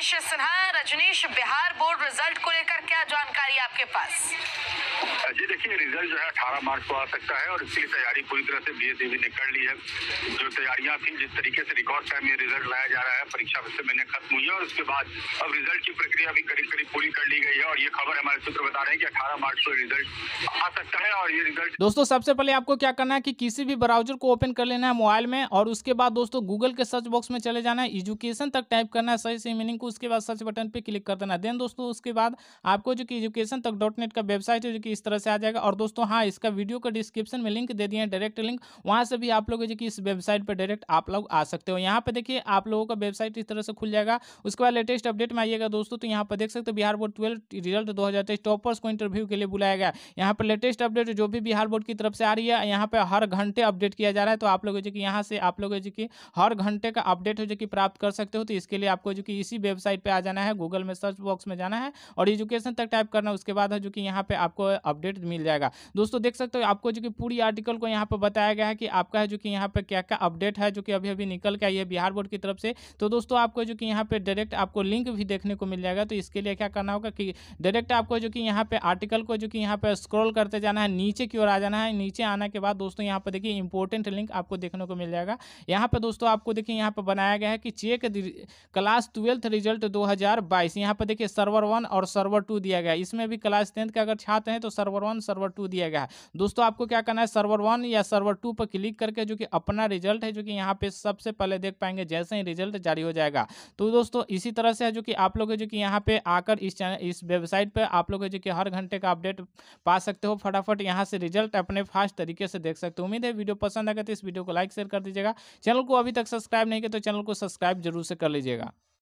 Rajneesh Sinha. Rajnish, Bihar board result को लेकर क्या जानकारी आपके पास? जी देखिए, रिजल्ट जो है 18 मार्च को आ सकता है और इसकी तैयारी पूरी तरह से बीएसईबी ने कर ली है। जो तैयारियां थी, जिस तरीके से रिकॉर्ड टाइम में रिजल्ट लाया जा रहा है, परीक्षा से महीने खत्म हुई है और उसके बाद अब रिजल्ट की प्रक्रिया भी करीब करीब पूरी कर ली गई है और ये खबर हमारे सूत्र बता रहे हैं कि 18 मार्च को रिजल्ट आ सकता है। और ये रिजल्ट दोस्तों सबसे पहले आपको क्या करना है कि किसी भी ब्राउजर को ओपन कर लेना है मोबाइल में और उसके बाद दोस्तों गूगल के सर्च बॉक्स में चले जाना है, एजुकेशन तक टाइप करना है सही सही मीनिंग को, उसके बाद सर्च बटन पे क्लिक कर देना है। देन दोस्तों उसके बाद आपको जो कि एजुकेशन तक .net का वेबसाइट है जो कि इस तरह से आ जाएगा। और दोस्तों हाँ, इसका वीडियो का डिस्क्रिप्शन में लिंक दे दिए हैं, डायरेक्ट लिंक, वहाँ से भी आप लोग जो कि इस वेबसाइट पर डायरेक्ट आप लोग आ सकते हो। यहाँ पे देखिए आप लोगों का वेबसाइट इस तरह से खुल जाएगा। उसके बाद लेटेस्ट अपडेट में आइएगा दोस्तों, तो यहाँ पर देख सकते हो बिहार बोर्ड 12 रिजल्ट 2023 टॉपर्स को इंटरव्यू के लिए बुलाया गया। यहाँ पर लेटेस्ट अपडेट जो भी बिहार बोर्ड की तरफ से आ रही है, यहाँ पे हर घंटे अपडेट किया जा रहा है। तो आप लोग जो कि यहाँ से आप लोग जो कि हर घंटे का अपडेट हो जो कि प्राप्त कर सकते हो। तो इसके लिए आपको जो कि इसी वेबसाइट पे आ जाना है, गूगल में सर्च बॉक्स में जाना है और एजुकेशन तक टाइप करना है। उसके बाद है जो कि यहाँ पे आपको अपडेट मिल जाएगा। दोस्तों देख सकते हो आपको जो कि पूरी आर्टिकल को यहाँ पे बताया गया है कि आपका है जो कि यहाँ पे क्या क्या अपडेट है जो कि अभी अभी निकल के आई है बिहार बोर्ड की तरफ से। तो दोस्तों आपको जो कि यहाँ पे डायरेक्ट आपको लिंक भी देखने को मिल जाएगा। तो इसके लिए क्या करना होगा कि डायरेक्ट आपको जो कि यहाँ पे आर्टिकल को जो कि यहाँ पे स्क्रॉल करते जाना है, नीचे की ओर आ जाना है। नीचे आने के बाद दोस्तों यहाँ पर देखिए इंपॉर्टेंट लिंक आपको देखने को मिल जाएगा। यहाँ पे दोस्तों आपको देखिए यहाँ पे बनाया गया है कि चेक क्लास 12th रिजल्ट 2022। यहाँ पे देखिए सर्वर 1 और सर्वर 2 दिया गया है। इसमें भी क्लास 10th के अगर छात्र हैं तो सर्वर 1 सर्वर 2 दिया गया है। दोस्तों आपको क्या करना है, सर्वर 1 या सर्वर 2 पर क्लिक करके जो कि अपना रिजल्ट है जो कि यहाँ पे सबसे पहले देख पाएंगे जैसे ही रिजल्ट जारी हो जाएगा। तो दोस्तों इसी तरह से है जो कि आप लोग जो कि यहाँ पे आकर इस चैनल इस वेबसाइट पे आप लोग जो कि हर घंटे का अपडेट पा सकते हो। फटाफट यहाँ से रिजल्ट अपने फास्ट तरीके से देख सकते हो। उम्मीद है वीडियो पसंद आएगा तो इस वीडियो को लाइक शेयर कर दीजिएगा। चैनल को अभी तक सब्सक्राइब नहीं किया तो चैनल को सब्सक्राइब जरूर से कर लीजिएगा।